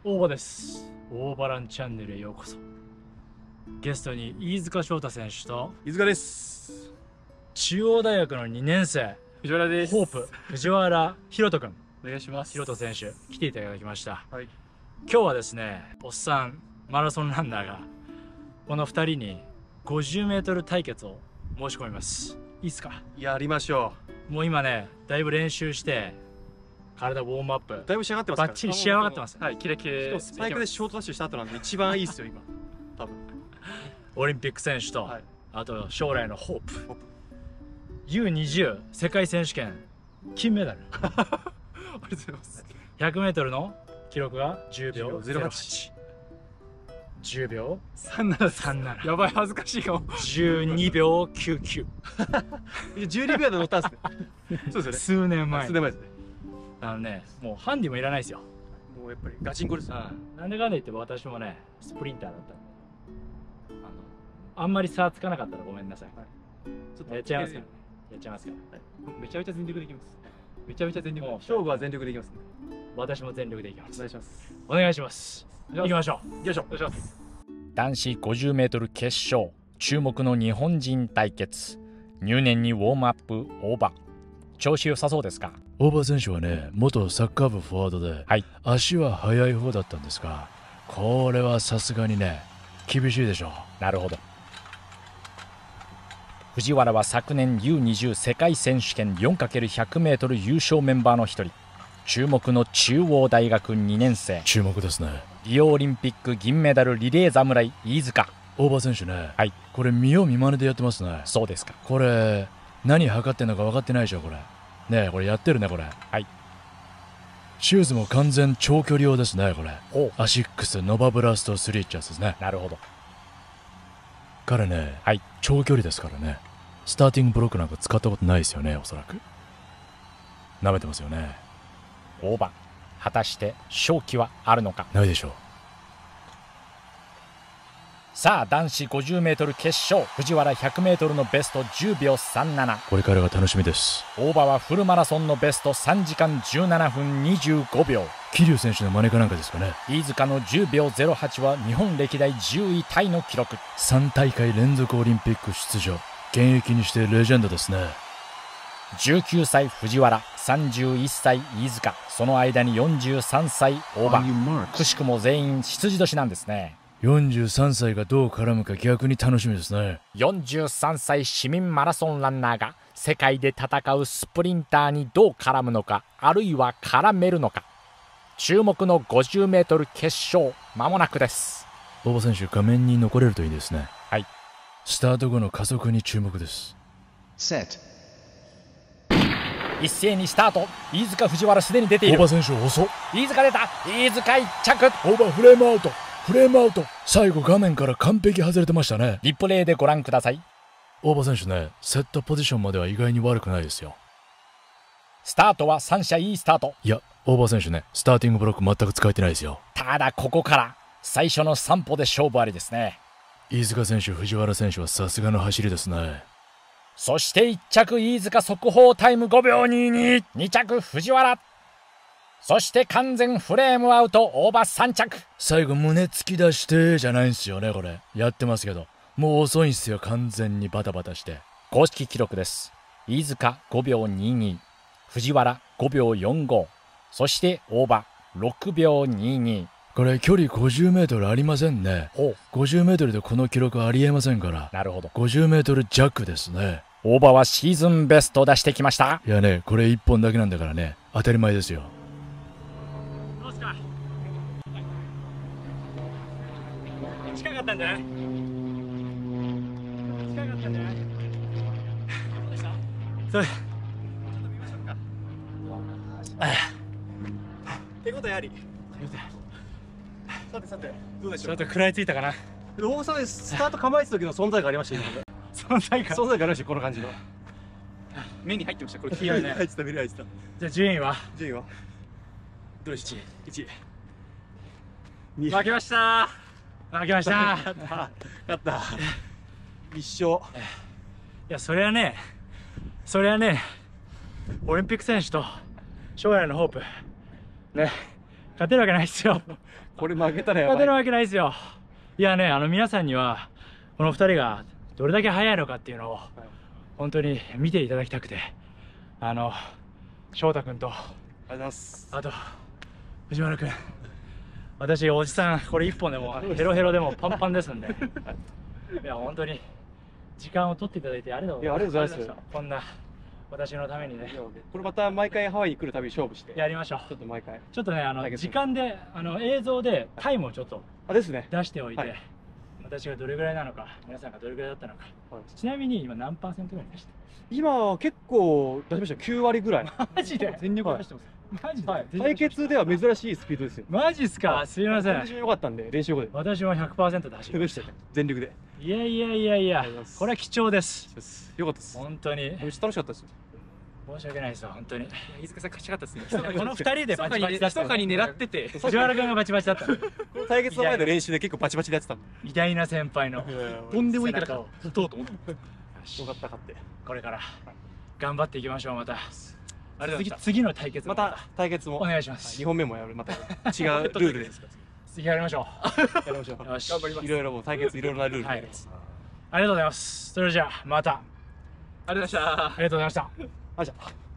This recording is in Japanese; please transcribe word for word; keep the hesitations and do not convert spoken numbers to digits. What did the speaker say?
大場です。大場ランチャンネルへようこそ。ゲストに飯塚翔太選手と飯塚です。 中央大学のにねん生藤原です。 ホープ藤原宏斗君、 お願いします。 宏斗選手来ていただきました。 はい。 今日はですね、おっさんマラソンランナーがこのふたりにごじゅうメートル対決を申し込みます。いいっすか？ やりましょもう今ね、だいぶ練習して体ウォームアップう。だいぶ仕上がってますから。 バッチリ仕上がってます。 はい、キレキレ。スパイクでショートダッシュした後なんで一番いいっすよ今。多分。 オリンピック選手と、 はい、 あと将来のホープ。ユーにじゅう 世界選手権金メダル。 ありがとうございます。 ひゃくメートルの記録がじゅうびょうゼロはち。 じゅうびょうさんじゅうなな。 さんじゅうなな。 やばい、恥ずかしいかも。 じゅうにびょうきゅうじゅうきゅう。 じゅうにびょうで乗ったんですね。そうですよね。 数年前。 数年前ですね。 あのね、もうハンディもいらないですよ。 もうやっぱりガチンコです。 なんでかんで言っても私もね、スプリンターだったんで、あのあんまり差つかなかったらごめんなさい。はい、ちょっとやっちゃいますから。やっちゃいますから。 はい、めちゃめちゃ全力でいきます。めちゃめちゃ全力。勝負は全力でいきます、ね。 私も全力でいきます。 お願いします。 お願いします。行きましょう。 行きましょう。お願いします。 男子 ごじゅうメートル 決勝、注目の日本人対決。入念にウォームアップ大場。調子良さそうですか？ 大場選手はね、元サッカー部フォワードで、はい、足は速い方だったんですが、これはさすがにね、厳しいでしょう。 なるほど。藤原は昨年 ユーにじゅう 世界選手権 よんかけるひゃくメートル 優勝メンバーの一人。注目の中央大学にねん生。 注目ですね。 リオオリンピック銀メダルリレー侍飯塚。 大場選手ね、 はい、 これ見よう見まねでやってますね。 そうですか。 これ何測ってんのか分かってないでしょこれ。ねえ、これやってるねこれ。 はい。 シューズも完全長距離用ですねこれ。 おアシックスノバブラストスリーってやつですね。 なるほど。 彼ね、 はい、 長距離ですからね。スターティングブロックなんか使ったことないですよね、おそらく。舐めてますよね。 大場、果たして勝機はあるのか？ ないでしょう。 さあ、男子 ごじゅうメートル決勝、藤原 ひゃくメートルのベストじゅうびょうさんじゅうなな。 これからが楽しみです。 大場はフルマラソンのベストさんじかんじゅうななふんにじゅうごびょう。 桐生選手の真似かなんかですかね。 飯塚のじゅうびょうゼロはちは日本歴代じゅういタイの記録。 さんたいかい連続オリンピック出場、現役にしてレジェンドですね。 じゅうきゅうさい藤原、さんじゅういっさい飯塚、その間によんじゅうさんさい大場。くしくも全員羊年なんですね。 よんじゅうさんさいがどう絡むか逆に楽しみですね。 よんじゅうさんさい市民マラソンランナーが世界で戦うスプリンターにどう絡むのか、あるいは絡めるのか。注目の ごじゅうメートル 決勝、間もなくです。 大場選手、画面に残れるといいですね。 はい。 スタート後の加速に注目です。 セット。一斉にスタート。飯塚藤原すでに出ている。 大場選手遅っ。 飯塚出た。飯塚一着。 大場フレームアウト。フレームアウト。最後画面から完璧外れてましたね。 リプレイでご覧ください。 大場選手ね、セットポジションまでは意外に悪くないですよ。 スタートは三者いいスタート。 いや、大場選手ね、スターティングブロック全く使えてないですよ。 ただここから最初のさん歩で勝負ありですね。 飯塚選手、藤原選手はさすがの走りですね。 そしていっ着飯塚、速報タイムごびょうにじゅうに。に着藤原。そして完全フレームアウト大場さん着。 最後胸突き出してじゃないんすよね。これやってますけど、もう遅いんすよ。完全にバタバタして。 公式記録です。飯塚ごびょうにじゅうに、藤原ごびょうよんじゅうご、そして大場ろくびょうにじゅうに。 これ距離 ごじゅうメートル ありませんね。 ごじゅうメートル でこの記録ありえませんから。 なるほど。 ごじゅうメートル 弱ですね。 大場はシーズンベスト出してきました。 いやね、これいっぽんだけなんだからね、当たり前ですよ。 どうですか？近かったんじゃない？近かったんじゃない？どうでした？それちょっと見ましょうか。手応えあり。さてさて、どうでしょう。ちょっと食らいついたかな。 大場さん、スタート構えてた時の存在感ありましたよね。 存在感存在感ありましたよ、この感じの。 目に入ってました。これ気合いね。入ってた、目に入ってた。 じゃあ順位は？ 順位はどれ？いちい。いちい。 負けました。負けました。 勝った。勝った。一勝。 いや、それはね、それはね、オリンピック選手と将来のホープね、勝てるわけないですよ。 これ負けたらやばい。 勝てるわけないですよ。いやね、あの皆さんにはこのふたりがどれだけ速いのかっていうのを本当に見ていただきたくて、あの翔太君とありがとうございます。 あと藤原君、私おじさんこれ一本でもヘロヘロでもパンパンですんで、いや本当に時間を取っていただいてありがとうございます。 いやありがとうございます。 こんな私のためにね、 これまた毎回ハワイに来るたび勝負してやりましょう。 ちょっと毎回ちょっとね、あの対決時間であの映像でタイムをちょっとあですね。 出しておいて、 はい私がどれぐらいなのか、皆さんがどれぐらいだったのか、 はいちなみに今何パーセントぐらいでした？ 今は結構出しました。きゅうわりぐらい。 マジで全力で走ってます。 マジで、 はい、対決では珍しいスピードですよ。 マジっすか、すいません。 コンディション良かったんで練習後で。 私は ひゃくパーセント で走りましでしたね。全力で。 た。いやいやいやいやありがとうございま、すこれは貴重です。 よかったです。 本当にめっちゃ楽しかったですよ。 申し訳ないですよ、本当に。 飯塚さん勝ちたかったですね。 このふたりでバチバチ出して密かに狙ってて。 藤原君がバチバチだったの。 この対決の前の練習で結構バチバチでやってたんで。 偉大な先輩のとんでもいいから背中を勝とうと思って。 よかった勝って。 これから頑張っていきましょう。またありがとうございました。 次次の対決もまた対決もお願いします。 にほんめもやる。また違うルールで次やりましょやりましょう。 う。よし、 頑張りますいろいろもう対決いろいろなルールではいやります。 ありがとうございます。それじゃあまたありがとうございました。 ありがとうございました。 あじゃあ。